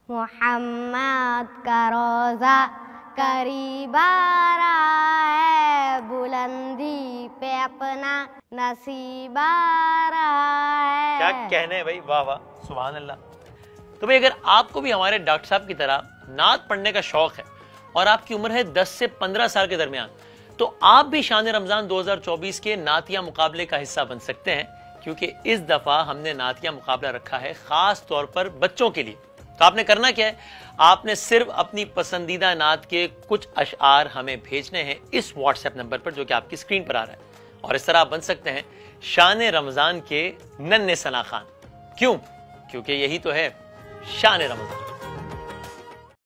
मोहम्मद का रोजा करीब आ रहा है, बुलंदी पे अपना नसीब आ रहा है। क्या कहने हैं भाई, वाह वाह, सुभान अल्लाह। तो भाई अगर आपको भी हमारे डॉक्टर साहब की तरह नात पढ़ने का शौक है और आपकी उम्र है 10 से 15 साल के दरमियान, तो आप भी शान रमजान 2024 के नातिया मुकाबले का हिस्सा बन सकते हैं, क्योंकि इस दफा हमने नातिया मुकाबला रखा है खास तौर पर बच्चों के लिए। तो आपने करना क्या है, आपने सिर्फ अपनी पसंदीदा नात के कुछ अशआर हमें भेजने हैं इस व्हाट्सएप नंबर पर जो कि आपकी स्क्रीन पर आ रहा है, और इस तरह आप बन सकते हैं शान रमजान के नन्हे सना खान। क्यों? क्योंकि यही तो है शान रमजान।